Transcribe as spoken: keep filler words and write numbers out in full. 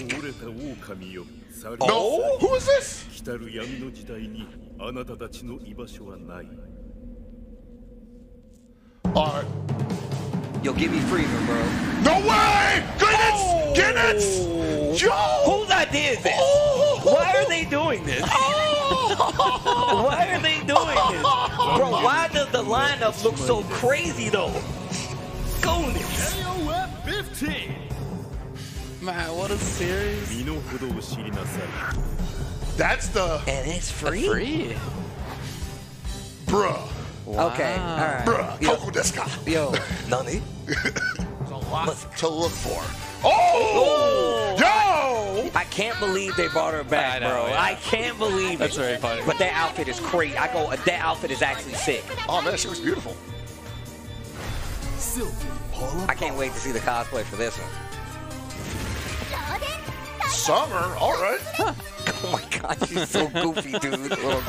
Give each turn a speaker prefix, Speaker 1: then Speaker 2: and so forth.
Speaker 1: No, who is this? Alright.
Speaker 2: Yo, give me freedom, bro.
Speaker 1: No way! Goenitz!
Speaker 2: Oh.
Speaker 1: Goenitz! Yo!
Speaker 2: Whose idea is this?
Speaker 1: Oh.
Speaker 2: Why are they doing this?
Speaker 1: Oh.
Speaker 2: Why are they doing this? Bro, why does the lineup look so crazy, though? Goenitz.
Speaker 3: K O F fifteen.
Speaker 4: Man, what a series.
Speaker 1: That's the...
Speaker 2: And it's free?
Speaker 4: Free.
Speaker 1: Bruh.
Speaker 4: Wow.
Speaker 2: Okay, all right.
Speaker 1: Bruh.
Speaker 2: Yo.
Speaker 1: Koko desuka.
Speaker 2: Yo, Nani?
Speaker 1: There's a lot to look for. Oh! Yo!
Speaker 2: I can't believe they brought her back,
Speaker 4: I know,
Speaker 2: bro.
Speaker 4: yeah.
Speaker 2: I can't believe
Speaker 4: That's
Speaker 2: it.
Speaker 4: very funny.
Speaker 2: But that outfit is crazy. I go, that outfit is actually sick.
Speaker 1: Oh man, she was beautiful.
Speaker 2: I can't wait to see the cosplay for this one.
Speaker 1: Summer, all right.
Speaker 2: Oh my god, she's so goofy, dude.